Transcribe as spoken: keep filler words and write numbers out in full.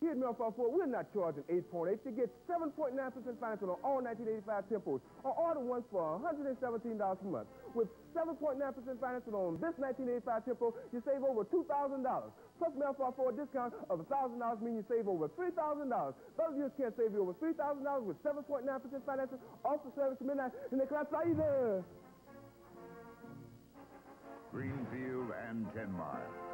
Here at Mel Farr Ford, we're not charging eight point eight. You get seven point nine percent financing on all nineteen eighty-five Tempos, or order ones for one hundred seventeen dollars per month. With seven point nine percent financing on this nineteen eighty-five Tempo, you save over two thousand dollars. Plus Mel Farr Ford discount of one thousand dollars means you save over three thousand dollars. Those of you can save you over three thousand dollars with seven point nine percent financing, also service to midnight, and they class either. Greenfield and Ten Mile.